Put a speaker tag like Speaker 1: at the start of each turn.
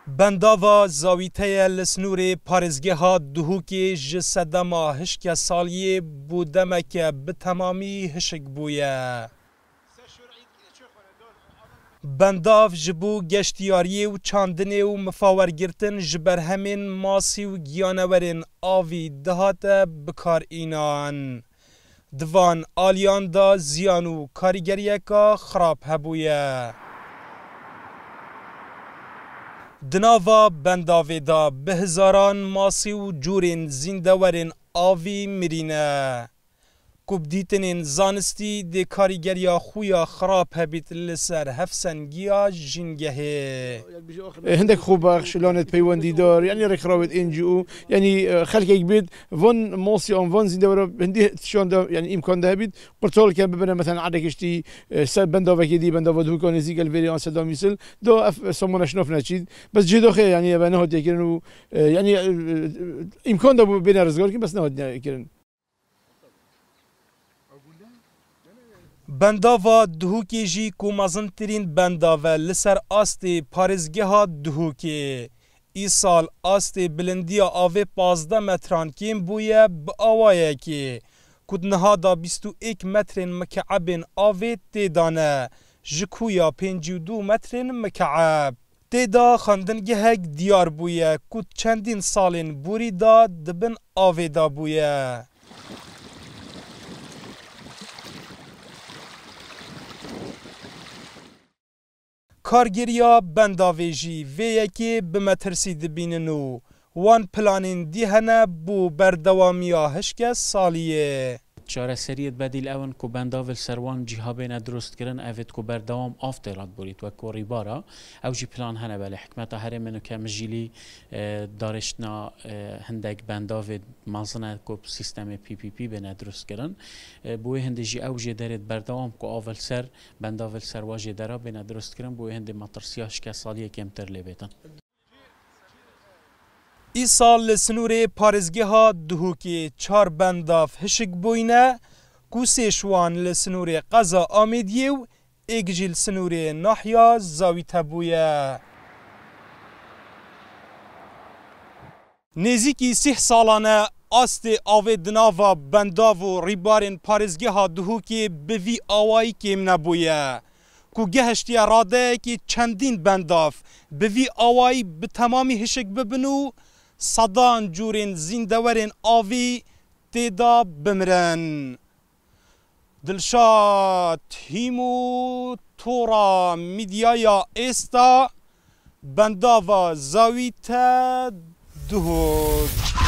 Speaker 1: بنداوا زاویته لسنور پارزگاه دهوکی جسدما هشک سالیه بودمک به تمامی هشک بویه. بنداف جبو گشتیاری و چاندنی و مفاورگرتن جبر همین ماسی و گیانورین آوی دهات بکار اینان. دوان آلیان دا زیانو کاریگریه که خراب هبویه. دناوا بنداوی دا به هزاران ماسی و جورین زیندورین آوی مرینه. کب دیتنین زانستی دی کاریگریا خویا خراب هبیت لسر هفسنگیا جنگهه.
Speaker 2: هندك خوباخ شلونت بيوندي دار يعني ركراوت انجو يعني خلك يبيد فون موسي اون فون زيندورا هندي شلون دا يعني امكان ده بيد قرطول كان ببنا مثلا عندك اشتي سب بندوفا كدي بندوفا دو كان زيكل فيريان سدام مثل دو سمونا شنوفنا تشيد بس جدو خير يعني بنهد يكرن يعني امكان ده بين رزقار بس نهد يكرن
Speaker 1: بنداوا دهوکی جی کو مزنترین بنداوا لسر آستی پارزگاه دهوکی ای سال آستی بلندیا آوه 15 متران کیم بویه با آوایه که کد نهادا 21 مترین مکعبین آوه تیدانه جکویا 52 مترین مکعب تیدا خاندنگهک دیار بویه کد چندین سالین بوری دا دبن آوه دا بویه. کارگریا بنداویجی وی که به مترسی دبینن و وان پلانین دیهنه بو بردوامیا هشک سالیه.
Speaker 3: چاره سریت بدیل اون کو بنداول سروان جهابین درست کردن اوید کو بردوام آفترات برید و کوری بارا او جی پلان هنه بله حکمت هر منو که مجیلی دارشنا هندک بنداول مازنه کو سیستم پی پی پی بین درست کردن بوی هندی جی او جی درید بردوام کو آول سر بنداول سرواجی درا بین درست کردن بوی هندی مطرسیاش که سالیه کمتر لیبیتن.
Speaker 1: ای سال لسنور پارزگاه دهوکی 4 بنداف هشک بوینه کو سیشوان لسنور قضا آمیدیه و ایگجیل سنور ناحیا زاویته بویه. نزیکی 3 سالانه آست آوه دناوا بنداف و ریبارین پارزگاه دهوکی به وی آوائی کم نبویه. کو گهشتی اراده که چندین بنداف به وی آوائی به تمامی هشک ببنو صدان جورین زیندورین آوی تیدا بمرن. دلشاد هیمو تورا میدیایا استا بنداوا زاویتا دهوک.